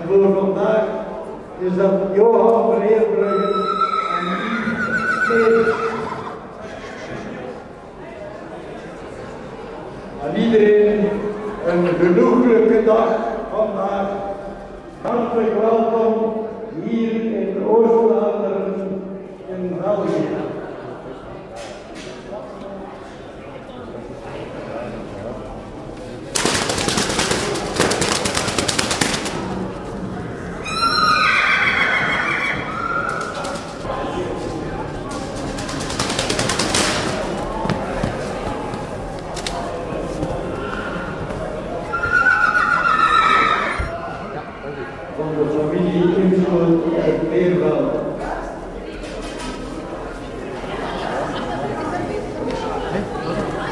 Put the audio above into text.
voor vandaag is dat Johan Verheerbruggen en Yves. Aan iedereen een genoeglijke dag vandaag. Hartelijk welkom hier in Oost-Vlaanderen in België.